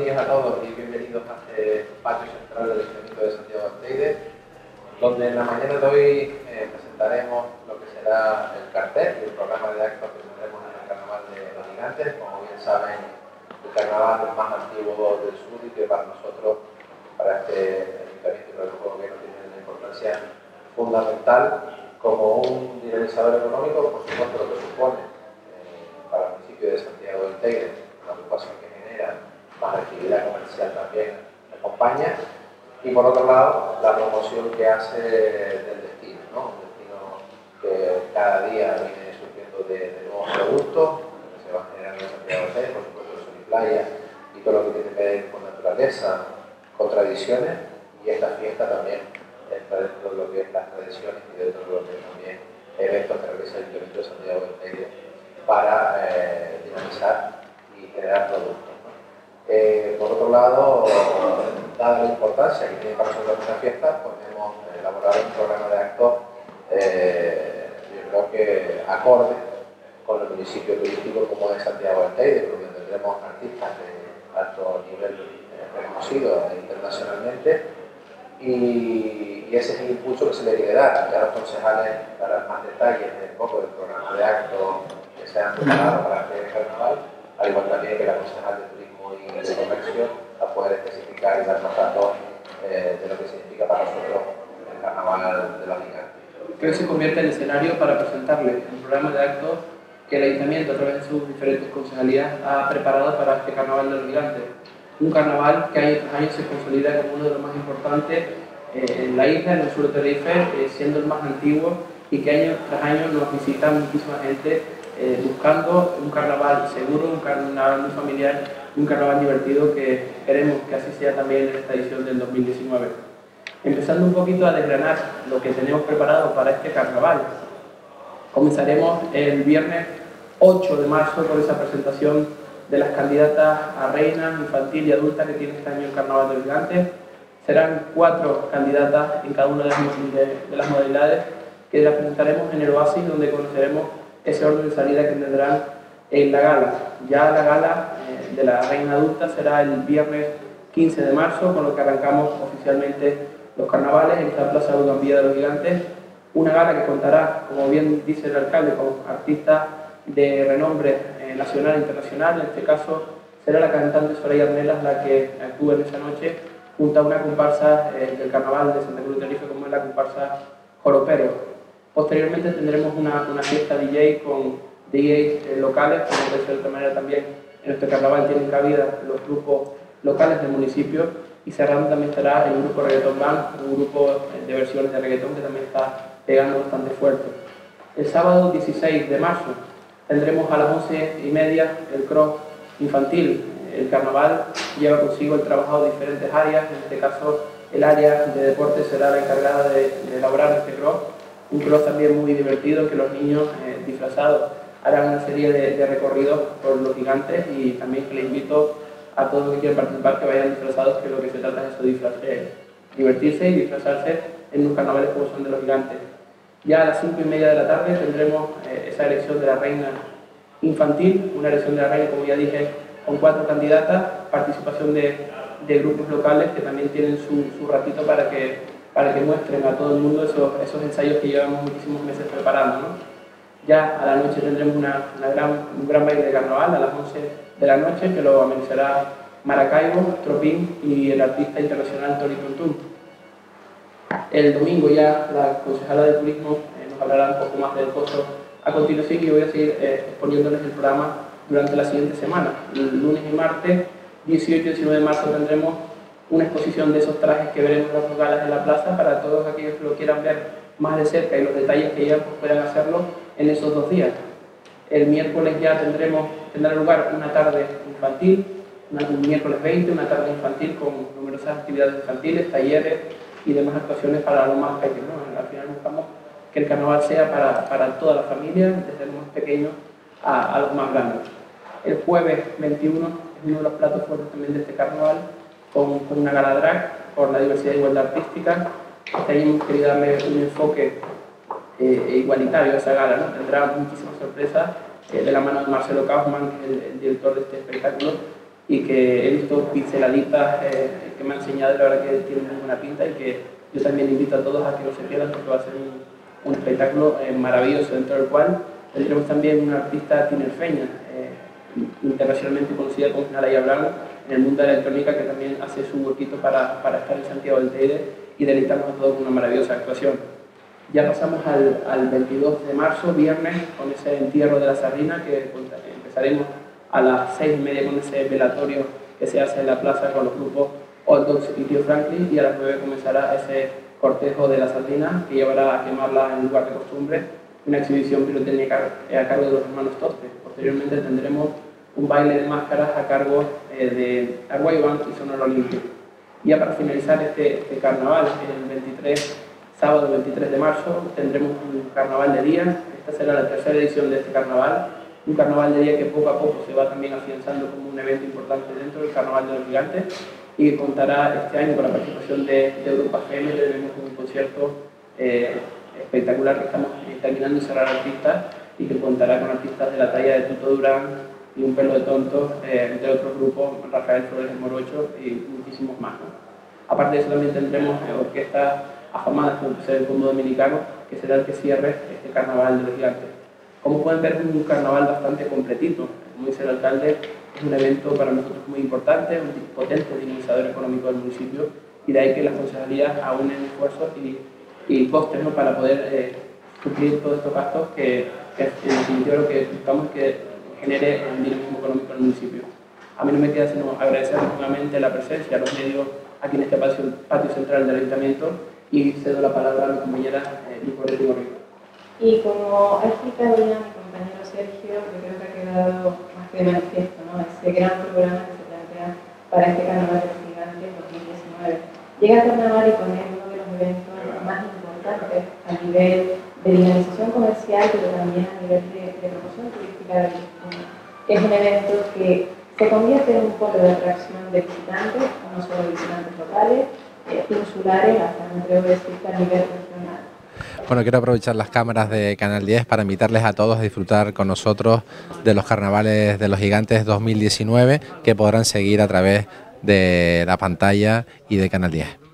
días a todos y bienvenidos a este patio central del Ayuntamiento de Santiago del Teide, donde en la mañana de hoy presentaremos lo que será el cartel y el programa de actos que tendremos en el Carnaval de los Gigantes. Como bien saben, el carnaval más antiguo del sur y que para nosotros, para este Ayuntamiento y para el Gobierno, tiene una importancia fundamental como un dinamizador económico, por supuesto, lo que supone para el municipio de Santiago del Teide, la ocupación que genera, más actividad comercial también acompaña, y por otro lado, la promoción que hace del destino, ¿no? Un destino que cada día viene surgiendo de nuevos productos, que se va generando en Santiago del Teide, por supuesto, el sol y playa, y todo lo que tiene que ver con naturaleza, con tradiciones, y esta fiesta también está dentro de lo que es las tradiciones y dentro de lo que es también eventos que realiza el Ayuntamiento de Santiago del Teide para dinamizar y generar productos, ¿no? Por otro lado, dada la importancia que tiene para nosotros esta fiesta, pues hemos elaborado un programa de actos, yo creo que acorde con el municipio turístico como es Santiago del Teide, donde tendremos artistas de alto nivel reconocidos internacionalmente. Y ese es el impulso que se le quiere dar. Ya los concejales darán más detalles de un poco del programa de actos que se han preparado para este carnaval, al igual también que la concejal de Turismo y de Comercio, a poder especificar y dar más datos de lo que significa para nosotros el carnaval de los Gigantes. Que hoy se convierte en escenario para presentarle un programa de actos que el Ayuntamiento, a través de sus diferentes concejalías, ha preparado para este carnaval de los Gigantes. Un carnaval que año tras año se consolida como uno de los más importantes en la isla, en el sur de Tenerife, siendo el más antiguo, y que año tras año nos visita muchísima gente buscando un carnaval seguro, un carnaval muy familiar, un carnaval divertido, que esperemos que así sea también en esta edición del 2019. Empezando un poquito a desgranar lo que tenemos preparado para este carnaval, comenzaremos el viernes 8 de marzo con esa presentación de las candidatas a reina infantil y adulta que tiene este año el Carnaval de los Gigantes. Serán 4 candidatas en cada una de las modalidades que las presentaremos en el Oasis, donde conoceremos ese orden de salida que tendrán en la gala. Ya la gala de la reina adulta será el viernes 15 de marzo, con lo que arrancamos oficialmente los carnavales en esta Plaza de Gambía de los Gigantes. Una gala que contará, como bien dice el alcalde, con artistas de renombre nacional e internacional. En este caso será la cantante Soraya Arnelas la que actúe en esa noche junto a una comparsa del carnaval de Santa Cruz de Tenerife, como es la comparsa Joropero. Posteriormente tendremos una fiesta DJ con DJs locales, como de cierta manera también en este carnaval tienen cabida los grupos locales del municipio, y cerrando también estará el grupo Reggaeton Band, un grupo de versiones de reggaetón que también está pegando bastante fuerte. El sábado 16 de marzo tendremos a las 11:30 el cross infantil. El carnaval lleva consigo el trabajo de diferentes áreas. En este caso, el área de deporte será la encargada de elaborar este cross. Un cross también muy divertido, en que los niños disfrazados harán una serie de recorridos por los Gigantes, y también que les invito a todos los que quieran participar que vayan disfrazados, que lo que se trata es eso, de divertirse y disfrazarse en unos carnavales como son de los Gigantes. Ya a las 5:30 de la tarde tendremos esa elección de la reina infantil, una elección de la reina, como ya dije, con 4 candidatas, participación de grupos locales que también tienen su ratito para que muestren a todo el mundo esos ensayos que llevamos muchísimos meses preparando, ¿no? Ya a la noche tendremos un gran baile de carnaval a las 11 de la noche, que lo amenizará Maracaibo, Tropín y el artista internacional Tony Tuntún. El domingo ya la concejala de Turismo nos hablará un poco más del costo a continuación, y yo voy a seguir exponiéndoles el programa durante la siguiente semana. El lunes y martes 18 y 19 de marzo tendremos una exposición de esos trajes que veremos en las 2 galas de la plaza, para todos aquellos que lo quieran ver más de cerca y los detalles que llevan, pues puedan hacerlo en esos 2 días. El miércoles ya tendrá lugar una tarde infantil, un miércoles 20, una tarde infantil con numerosas actividades infantiles, talleres y demás actuaciones para los más pequeños, ¿no? Al final buscamos que el carnaval sea para toda la familia, desde los más pequeños a los más grandes. El jueves 21 es uno de los platos fuertes también de este carnaval, con una gala drag por la diversidad y igualdad artística. Hemos querido darle un enfoque igualitario a esa gala, ¿no? Tendrá muchísimas sorpresas de la mano de Marcelo Kaufman, que es el director de este espectáculo, y que he visto pinceladitas que me han enseñado y la verdad que tienen muy buena pinta y que yo también invito a todos a que no se pierdan porque va a ser un espectáculo maravilloso, dentro del cual tendremos también una artista tinerfeña, internacionalmente conocida como Nalaya Blanco, en el mundo de la electrónica, que también hace su huequito para estar en Santiago del Teide y deleitarnos a todos con una maravillosa actuación. Ya pasamos al 22 de marzo, viernes, con ese entierro de la sardina, que empezaremos a las 6:30 con ese velatorio que se hace en la plaza con los grupos Old Dogs y Tío Franklin, y a las 9 comenzará ese cortejo de la sardina que llevará a quemarla en lugar de costumbre, una exhibición pirotécnica a cargo de los hermanos Tospe. Posteriormente tendremos un baile de máscaras a cargo de Arguay Band y Sonora Olimpia. Ya para finalizar este carnaval, el sábado 23 de marzo, tendremos un carnaval de día. Esta será la tercera edición de este carnaval, un carnaval de día que poco a poco se va también afianzando como un evento importante dentro del Carnaval de los Gigantes y que contará este año con la participación de Europa FM. Tenemos un concierto espectacular que estamos terminando de cerrar artistas y que contará con artistas de la talla de Tuto Durán y Un Pelo de Tonto, entre otros grupos, Rafael Flores de Morocho y muchísimos más, ¿no? Aparte de eso también tendremos orquestas afamadas como el Combo Dominicano, que será el que cierre este Carnaval de los Gigantes. Como pueden ver, es un carnaval bastante completito. Como dice el alcalde, es un evento para nosotros muy importante, un potente dinamizador económico del municipio, y de ahí que las concejalías aúnen esfuerzos y costes, ¿no?, para poder cumplir todos estos gastos que en definitiva lo que buscamos es que genere un dinamismo económico en el municipio. A mí no me queda sino agradecer nuevamente la presencia a los medios aquí en este patio central del Ayuntamiento y cedo la palabra a mi compañera Nicolás Rico. Y como ha explicado ya mi compañero Sergio, yo creo que ha quedado más que de manifiesto, ¿no?, ese gran programa que se plantea para este Carnaval de los Gigantes 2019. Llega el Carnaval y con él uno de los eventos más importantes a nivel de dinamización comercial, pero también a nivel de promoción turística de la Argentina. Es un evento que se convierte en un polo de atracción de visitantes, no solo visitantes locales, insulares, hasta me atrevo a decir que a nivel regional. Bueno, quiero aprovechar las cámaras de Canal 10 para invitarles a todos a disfrutar con nosotros de los Carnavales de los Gigantes 2019, que podrán seguir a través de la pantalla y de Canal 10.